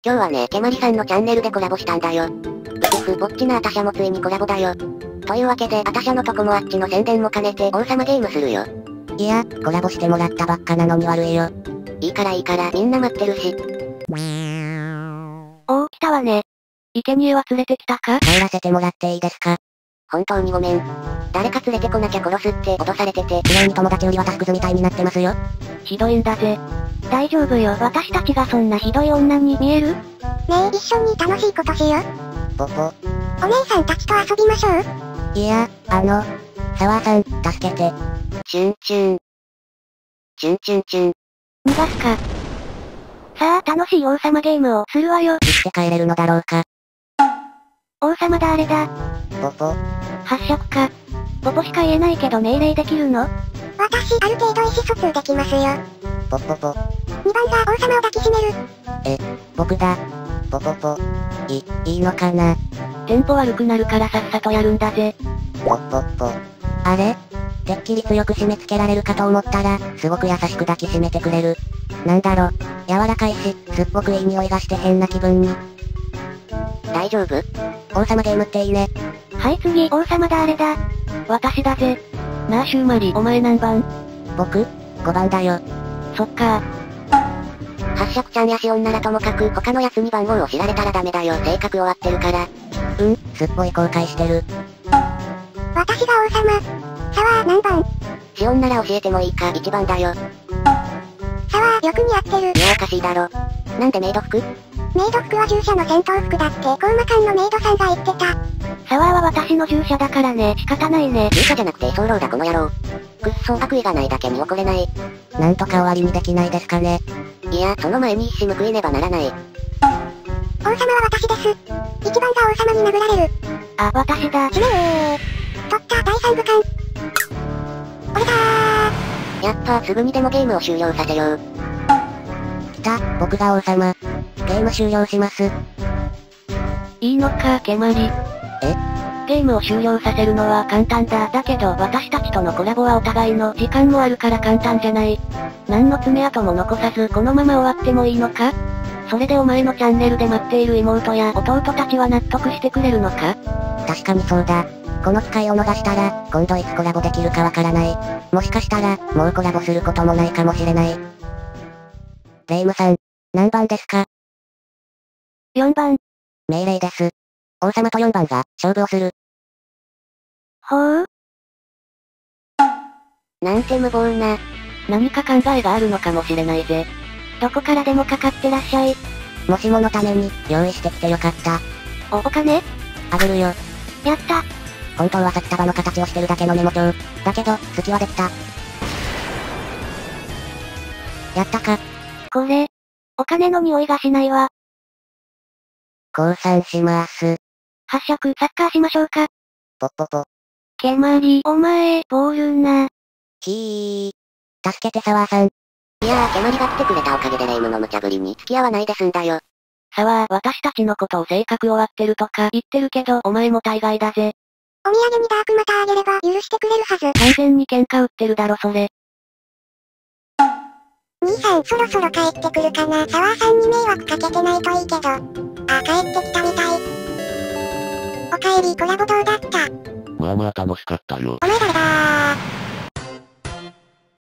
今日はね、けまりさんのチャンネルでコラボしたんだよ。ぼっちなあたしゃもついにコラボだよ。というわけで、あたしゃのとこもあっちの宣伝も兼ねて王様ゲームするよ。 いや、コラボしてもらったばっかなのに悪いよ。 いいから、みんな待ってるし。 おー、来たわね。生贄は連れてきたか？ 帰らせてもらっていいですか？ 本当にごめん。誰か連れてこなきゃ殺すって脅されてて。 綺麗に友達売り渡すクズみたいになってますよ。 ひどいんだぜ。大丈夫よ、私たちがそんなひどい女に見える？ ねえ、一緒に楽しいことしよう。 ポポ。 お姉さんたちと遊びましょう。 いや、沢さん、助けて。 チュンチュン。チュンチュンチュン。 逃がすか。さあ、楽しい王様ゲームをするわよ。 生きて帰れるのだろうか。 王様だあれだ。 ポポ。 発色か。ポポしか言えないけど命令できるの？ 私、ある程度意思疎通できますよ。 ポポポ。 2番が王様を抱きしめる。 僕だ。ポポポ。いいのかな？ テンポ悪くなるからさっさとやるんだぜ。 ポポポ。あれ？てっきり強く締め付けられるかと思ったら、すごく優しく抱きしめてくれる。なんだろ、柔らかいし、すっごくいい匂いがして変な気分に。 大丈夫？ 王様ゲームっていいね。 はい次、王様だあれだ。私だぜ。なあシューマリ、お前何番？ 僕 ?5 番だよ。 そっか。 発色ちゃんやしおんならともかく他のやつに番号を知られたらダメだよ。性格終わってるから。 すっぽい後悔してる。 私が王様。さは何番？ しおんなら教えてもいいか。1番だよ。 さはよく似合ってる。 いやおかしいだろ。なんでメイド服？ メイド服は従者の戦闘服だってコーマ館のメイドさんが言ってた。 サワーは私の従者だからね、仕方ないね。 従者じゃなくて居候だこの野郎。くっそ悪意がないだけに怒れない。 なんとか終わりにできないですかね。 いや、その前に一矢報いねばならない。 王様は私です。1番が王様に殴られる。 あ、私だ。 取った第3部間。俺だー。 やっぱすぐにでもゲームを終了させよう。 来た、僕が王様。ゲーム終了します。 いいのか、ケマリ。ゲームを終了させるのは簡単だ。だけど私たちとのコラボはお互いの時間もあるから簡単じゃない。何の爪痕も残さずこのまま終わってもいいのか？それでお前のチャンネルで待っている妹や弟たちは納得してくれるのか？ 確かにそうだ。この機会を逃したら、今度いつコラボできるかわからない。もしかしたら、もうコラボすることもないかもしれない。レイムさん、何番ですか ？4番。 命令です。王様と4番が、勝負をする。 ほう？ なんて無謀な。 何か考えがあるのかもしれないぜ。どこからでもかかってらっしゃい。 もしものために、用意してきてよかった。 お金？ あげるよ。 やった。 本当は札束の形をしてるだけのメモ帳。だけど、隙はできた。やったか。 これ、お金の匂いがしないわ。 降参します。 発色、サッカーしましょうか。 ポポポ。 ケマリ、お前、ボールな。 助けてサワーさん。 いやー、ケマリが来てくれたおかげでレイムの無茶ぶりに付き合わないで済んだよ。 サワー、私たちのことを性格終わってるとか言ってるけど、お前も大概だぜ。 お土産にダークマターあげれば許してくれるはず。 完全に喧嘩売ってるだろそれ。 兄さんそろそろ帰ってくるかな。サワーさんに迷惑かけてないといいけど。あ、帰ってきたみたい。おかえり、コラボどうだった？ まあまあ楽しかったよ。 お